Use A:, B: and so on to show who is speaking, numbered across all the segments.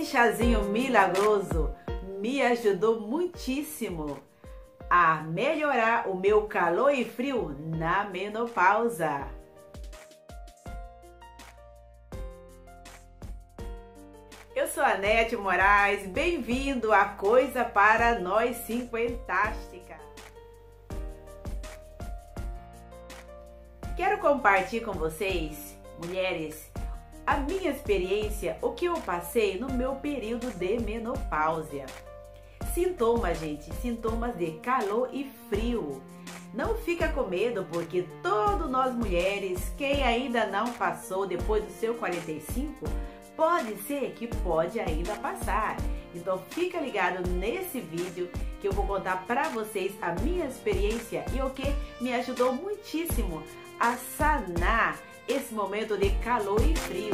A: chazinho milagroso me ajudou muitíssimo a melhorar o meu calor e frio na menopausa. Eu sou a Nete Moraes, bem-vindo a Coisa para Nós Cinquentástica. Quero compartilhar com vocês, mulheres, a minha experiência, o que eu passei no meu período de menopausa. Sintomas, gente, sintomas de calor e frio. Não fica com medo, porque todas nós mulheres, quem ainda não passou depois do seu 45, pode ser que pode ainda passar. Então fica ligado nesse vídeo que eu vou contar para vocês a minha experiência e o que me ajudou muitíssimo a sanar esse momento de calor e frio.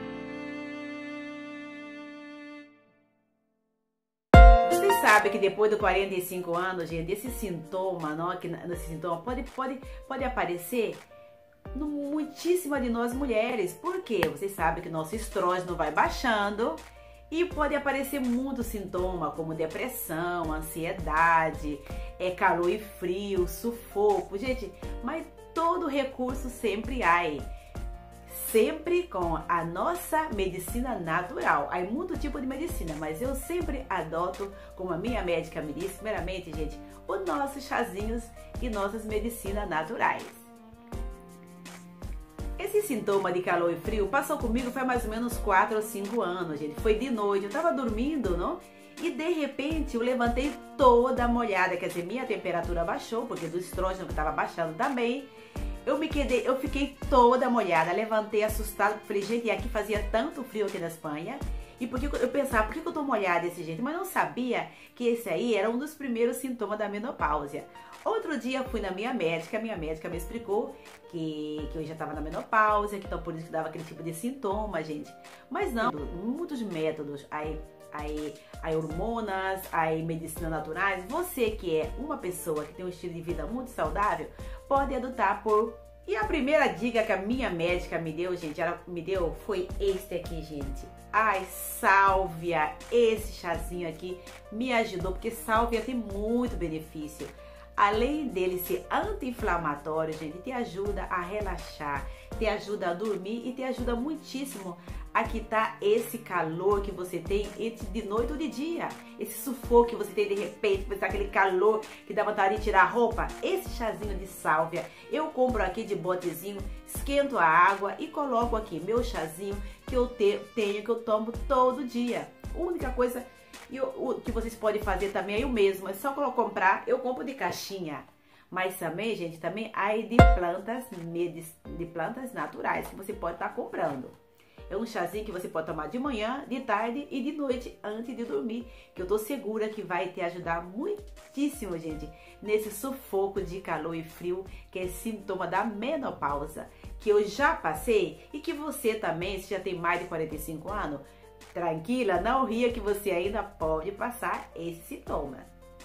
A: Vocês sabem que depois dos 45 anos, gente, esse sintoma, não, esse sintoma pode aparecer no muitíssima de nós mulheres. Por quê? Vocês sabem que nosso estrógeno vai baixando e pode aparecer muitos sintomas como depressão, ansiedade, calor e frio, sufoco, gente, mas todo recurso sempre há, sempre com a nossa medicina natural. Há muito tipo de medicina, mas eu sempre adoto, como a minha médica me disse, primeiramente, gente, os nossos chazinhos e nossas medicinas naturais. Esse sintoma de calor e frio passou comigo faz mais ou menos 4 ou 5 anos, gente. Foi de noite, eu tava dormindo, não? E de repente eu levantei toda molhada, quer dizer, minha temperatura baixou, porque do estrógeno que tava baixando também. Eu fiquei toda molhada, levantei assustada, falei, gente, e aqui fazia tanto frio aqui na Espanha. E porque eu pensava, por que eu tô molhada desse jeito? Mas não sabia que esse aí era um dos primeiros sintomas da menopausa. Outro dia eu fui na minha médica me explicou que eu já tava na menopausa, que então por isso que dava aquele tipo de sintoma, gente. Mas não, muitos métodos, aí hormonas, aí medicinas naturais. Você que é uma pessoa que tem um estilo de vida muito saudável, pode adotar E a primeira dica que a minha médica me deu, gente, ela me deu foi este aqui, gente. Ai, sálvia, esse chazinho aqui me ajudou, porque sálvia tem muito benefício. Além dele ser anti-inflamatório, gente, te ajuda a relaxar, te ajuda a dormir e te ajuda muitíssimo a quitar esse calor que você tem de noite ou de dia. Esse sufoco que você tem de repente, aquele calor que dá vontade de tirar a roupa. Esse chazinho de sálvia, eu compro aqui de botezinho, esquento a água e coloco aqui meu chazinho que eu que eu tomo todo dia. A única coisa que vocês podem fazer também é o mesmo, é só comprar, eu compro de caixinha. Mas também, gente, também há de plantas naturais que você pode estar comprando. É um chazinho que você pode tomar de manhã, de tarde e de noite antes de dormir, que eu tô segura que vai te ajudar muitíssimo, gente, nesse sufoco de calor e frio, que é sintoma da menopausa, que eu já passei e que você também, se já tem mais de 45 anos, tranquila, não ria que você ainda pode passar esse sintoma.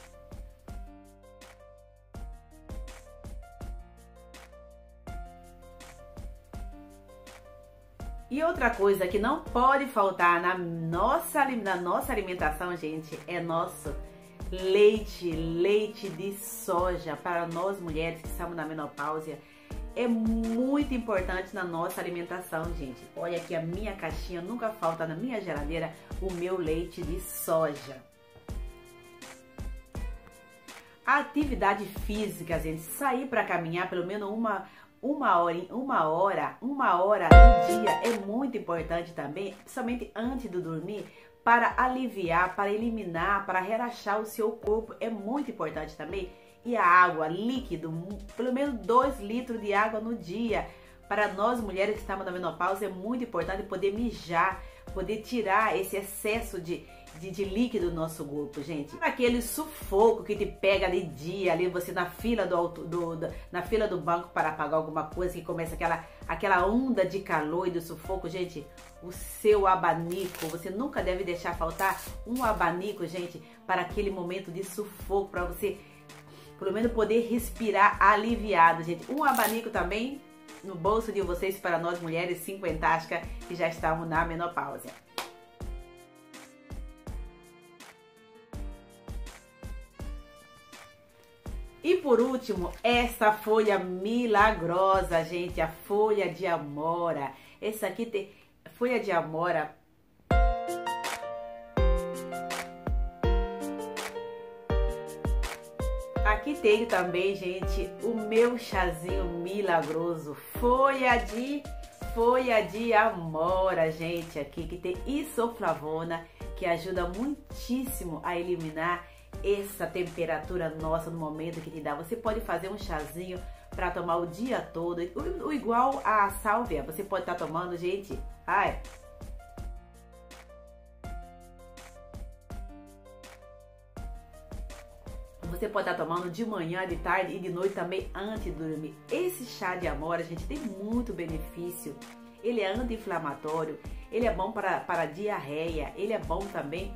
A: E outra coisa que não pode faltar na nossa alimentação, gente, é nosso leite de soja. Para nós mulheres que estamos na menopausa, é muito importante na nossa alimentação, gente. Olha aqui a minha caixinha, nunca falta na minha geladeira o meu leite de soja. A atividade física, gente, sair para caminhar pelo menos uma hora no dia é muito importante também, principalmente antes de dormir, para aliviar, para eliminar, para relaxar o seu corpo, é muito importante também. E a água, líquido, pelo menos 2 litros de água no dia. Para nós mulheres que estamos na menopausa é muito importante poder mijar, poder tirar esse excesso de líquido do nosso corpo, gente. Aquele sufoco que te pega de dia, ali você na fila na fila do banco para pagar alguma coisa, que começa aquela onda de calor e do sufoco, gente. O seu abanico, você nunca deve deixar faltar um abanico, gente, para aquele momento de sufoco, para você pelo menos poder respirar aliviado, gente. Um abanico também no bolso de vocês, para nós mulheres cinquentásticas que já estamos na menopausa. E por último, essa folha milagrosa, gente, a folha de amora. Essa aqui tem folha de amora. Aqui tem também, gente, o meu chazinho milagroso, folha de amora, gente, aqui que tem isoflavona, que ajuda muitíssimo a eliminar essa temperatura nossa no momento que te dá. Você pode fazer um chazinho para tomar o dia todo, o igual a sálvia, você pode estar tomando, gente, ai... Você pode estar tomando de manhã, de tarde e de noite também antes de dormir. Esse chá de amora, gente, tem muito benefício. Ele é anti-inflamatório, ele é bom para diarreia, ele é bom também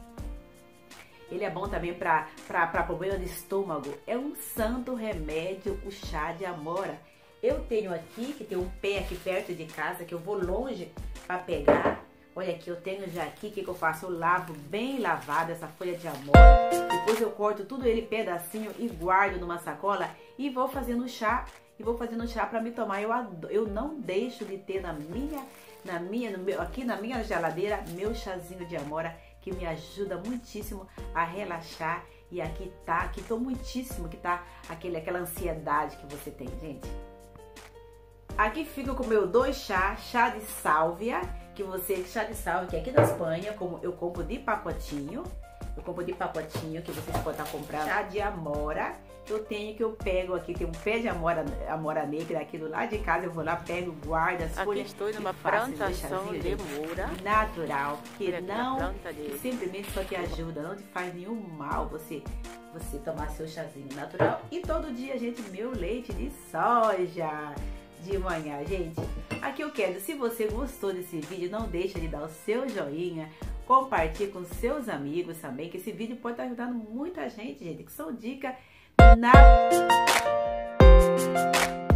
A: para problema de estômago. É um santo remédio o chá de amora. Eu tenho aqui, que tem um pé aqui perto de casa, que eu vou longe para pegar. Olha aqui, eu tenho já aqui, o que eu faço? Eu lavo bem lavado essa folha de amora. Depois eu corto tudo ele pedacinho e guardo numa sacola e vou fazendo chá. Para me tomar. Eu não deixo de ter aqui na minha geladeira, meu chazinho de amora, que me ajuda muitíssimo a relaxar. E aqui tô muitíssimo, que tá aquela ansiedade que você tem, gente. Aqui fica com o meu 2 chá de sálvia, chá de sálvia que aqui na Espanha, como eu compro de pacotinho, que vocês podem estar comprando. Chá de amora, que eu pego aqui, tem um pé de amora negra aqui do lado de casa, eu vou lá, pego, guardo as folhas.
B: Aqui estou numa plantação de moura
A: natural, que simplesmente só te ajuda, não te faz nenhum mal você tomar seu chazinho natural. E todo dia, gente, meu leite de soja de manhã, gente. Aqui eu quero, se você gostou desse vídeo, não deixa de dar o seu joinha, compartilhe com seus amigos também, que esse vídeo pode estar ajudando muita gente, que são dicas